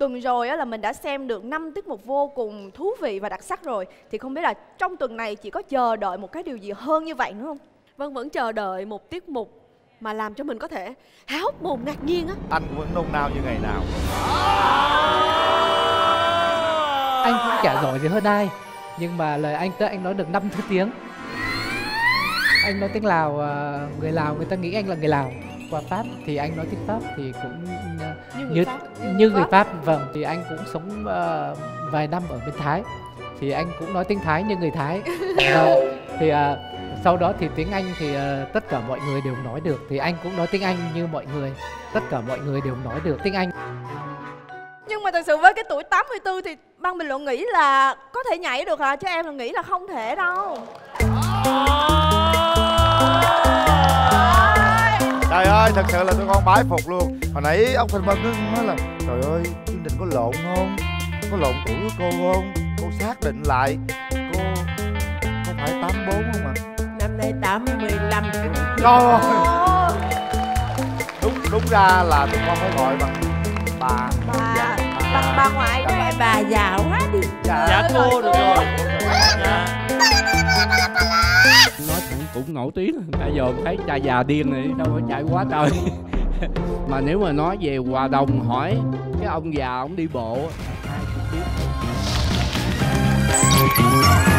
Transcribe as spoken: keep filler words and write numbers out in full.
tuần rồi á là mình đã xem được năm tiết mục vô cùng thú vị và đặc sắc rồi. Thì không biết là trong tuần này chị có chờ đợi một cái điều gì hơn như vậy nữa không? Vân vẫn chờ đợi một tiết mục mà làm cho mình có thể há hốc mồm ngạc nhiên á. Anh cũng vẫn nôn nao như ngày nào. Anh cũng chả giỏi gì hơn ai, nhưng mà lời anh tới anh nói được năm thứ tiếng. Anh nói tiếng Lào, người Lào người ta nghĩ anh là người Lào. Qua Pháp thì anh nói tiếng Pháp thì cũng Như người như Pháp. như người Pháp. Vâng, thì anh cũng sống uh, vài năm ở bên Thái thì anh cũng nói tiếng Thái như người Thái. Vâng, thì uh, sau đó thì tiếng Anh thì uh, tất cả mọi người đều nói được, thì anh cũng nói tiếng Anh như mọi người, tất cả mọi người đều nói được tiếng Anh. Nhưng mà thật sự với cái tuổi tám mươi tư thì ban bình luận nghĩ là có thể nhảy được hả? Chứ em là nghĩ là không thể đâu. Trời ơi, thật sự là tụi con bái phục luôn. Hồi nãy ông Thanh Vân nói là trời ơi, chương trình có lộn không? Có lộn tuổi của cô không? Cô xác định lại cô có phải tám bốn không ạ? Năm nay tám mươi lăm. Trời ơi, đúng đúng ra là tụi con phải gọi bằng bà Bà, dạ, bà, bà ngoại của Gọi em. bà già quá đi. dạ, Dạ cô được rồi. Dạ. Nói cũng, cũng nổi tiếng. Bây giờ thấy cha già điên này đâu phải chạy quá trời. Mà nếu mà nói về Hòa Đồng hỏi cái ông già ông đi bộ ai cũng biết.